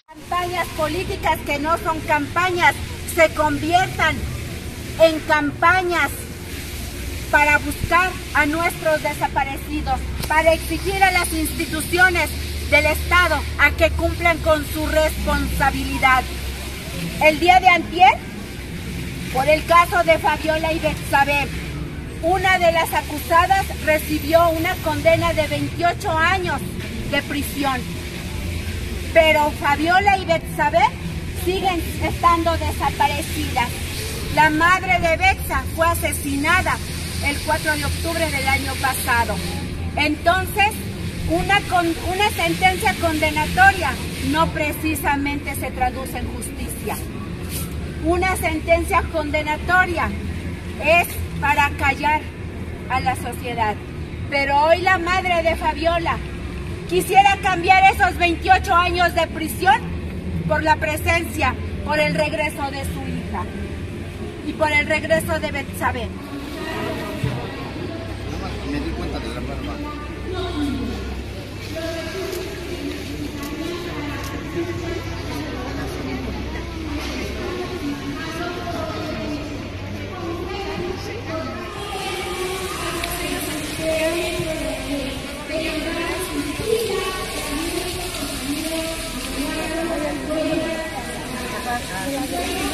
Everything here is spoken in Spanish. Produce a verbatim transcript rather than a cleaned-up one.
Campañas políticas que no son campañas se conviertan en campañas para buscar a nuestros desaparecidos, para exigir a las instituciones del Estado a que cumplan con su responsabilidad. El día de antier, por el caso de Fabiola y Betsabe, una de las acusadas recibió una condena de veintiocho años de prisión. Pero Fabiola y Betsabe siguen estando desaparecidas. La madre de Betsa fue asesinada el cuatro de octubre del año pasado. Entonces, una, con, una sentencia condenatoria no precisamente se traduce en justicia. Una sentencia condenatoria es para callar a la sociedad. Pero hoy la madre de Fabiola quisiera cambiar esos veintiocho años de prisión por la presencia, por el regreso de su hija y por el regreso de Betsabe. Me di cuenta de la barba. Gracias.